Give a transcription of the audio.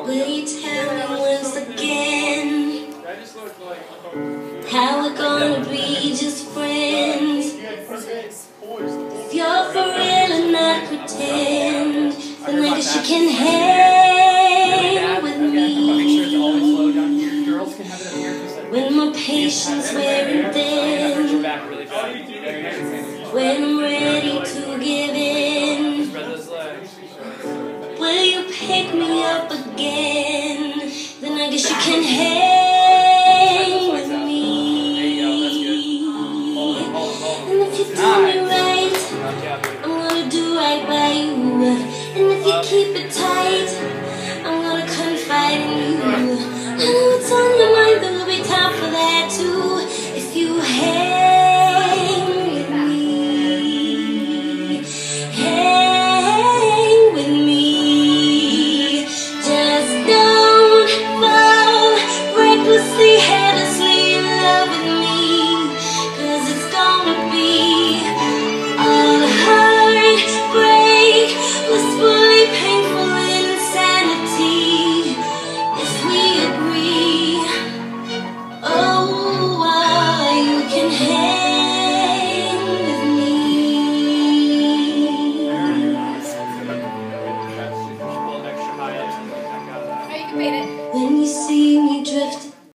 Will you tell me once again how we're gonna be just friends? If you're for real and not pretend, then I guess you can hang with me. When my patience wearing thin, when I'm ready to give in, will you pick me up again? Then I guess you can hang